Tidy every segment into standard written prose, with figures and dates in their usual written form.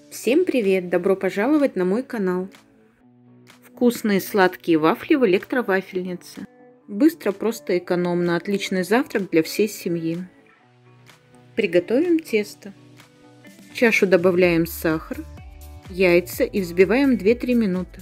Всем привет! Добро пожаловать на мой канал. Вкусные сладкие вафли в электровафельнице. Быстро, просто, экономно. Отличный завтрак для всей семьи. Приготовим тесто. В чашу добавляем сахар, яйца и взбиваем 2-3 минуты.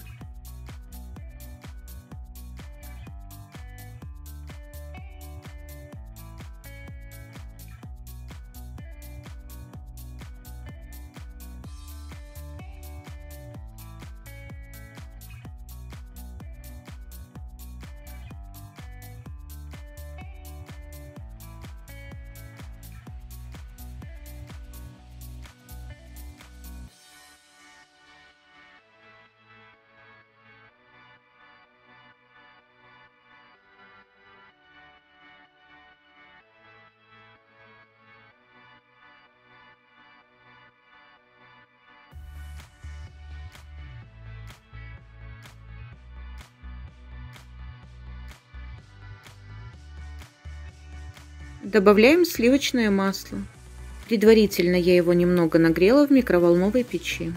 Добавляем сливочное масло. Предварительно я его немного нагрела в микроволновой печи.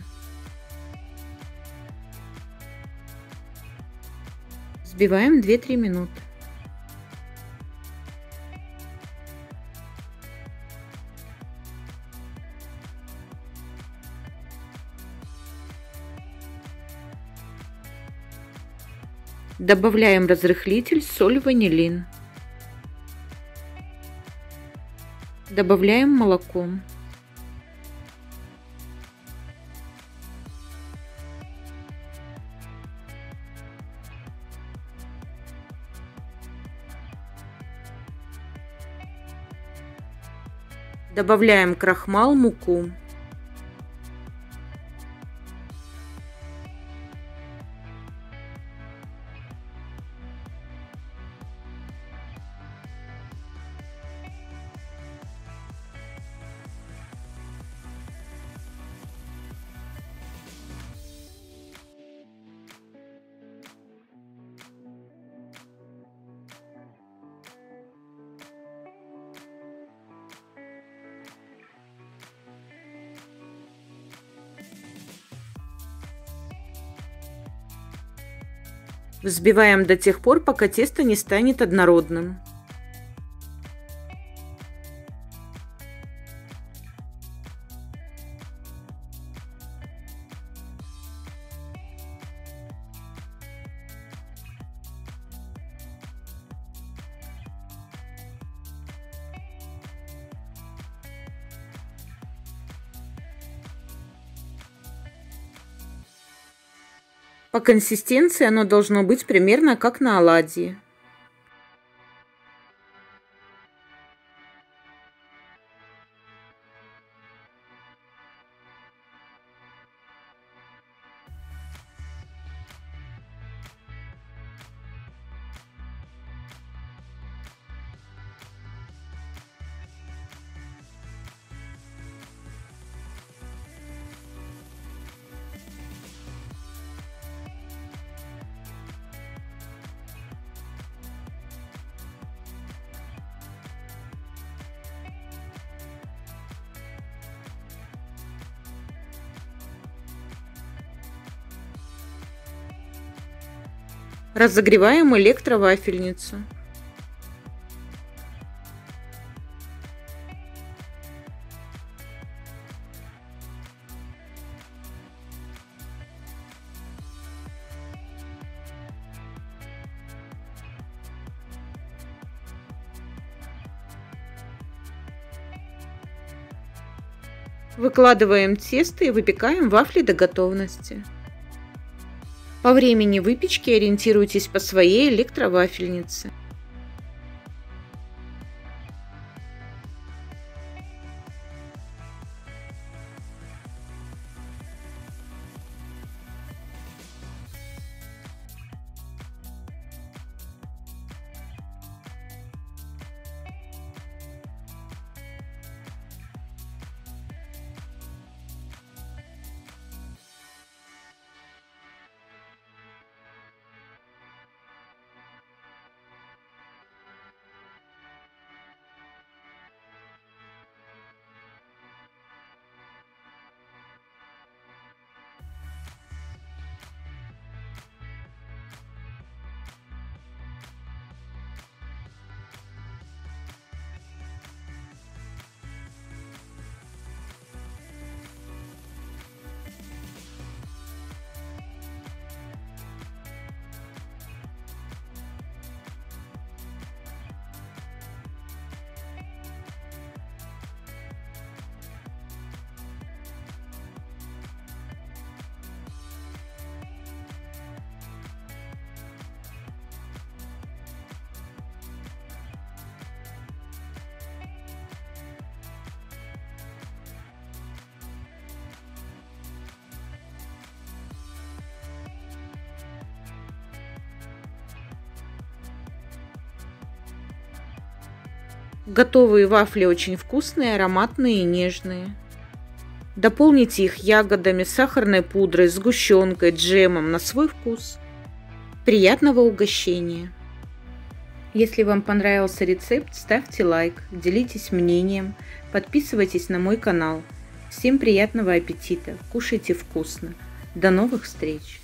Взбиваем 2-3 минуты. Добавляем разрыхлитель, соль, ванилин. Добавляем молоко. Добавляем крахмал, муку. Взбиваем до тех пор, пока тесто не станет однородным. По консистенции оно должно быть примерно как на оладьи. Разогреваем электровафельницу. Выкладываем тесто и выпекаем вафли до готовности. По времени выпечки ориентируйтесь по своей электровафельнице. Готовые вафли очень вкусные, ароматные и нежные. Дополните их ягодами, сахарной пудрой, сгущенкой, джемом на свой вкус. Приятного угощения! Если вам понравился рецепт, ставьте лайк, делитесь мнением, подписывайтесь на мой канал. Всем приятного аппетита, кушайте вкусно. До новых встреч!